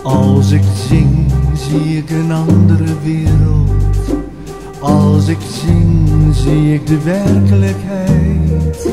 Als ik zing, zie ik een andere wereld. Als ik zing, zie ik de werkelijkheid.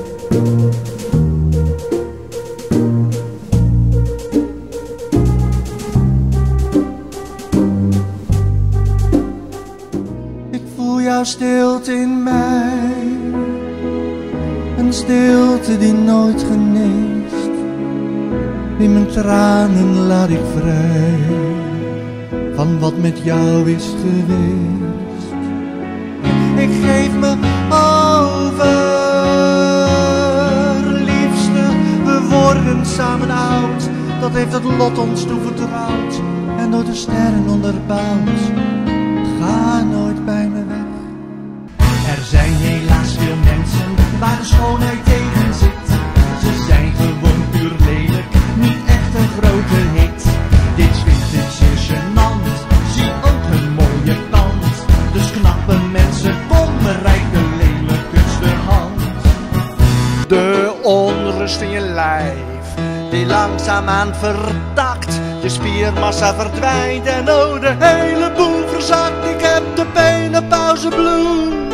Ik voel jouw stilte in mij, een stilte die nooit geneest. In mijn tranen laat ik vrij van wat met jou is geweest. Ik geef me over, liefste, we worden samen oud. Dat heeft het lot ons toevertrouwd en door de sterren onderbouwd. Ga nooit bij me weg. Er zijn helaas veel mensen waar de schoonheid tegen zit. Ze zijn gewoon puur lelijk, niet echt een grote hit. Dit vintage is gênant, zie ook een mooie kant. Dus knappe mensen, kom bereik de lelijkste hand. De onrust in je lijf, die langzaamaan vertakt. Je spiermassa verdwijnt en oh, de hele boel verzakt. Ik heb de menopauze blues.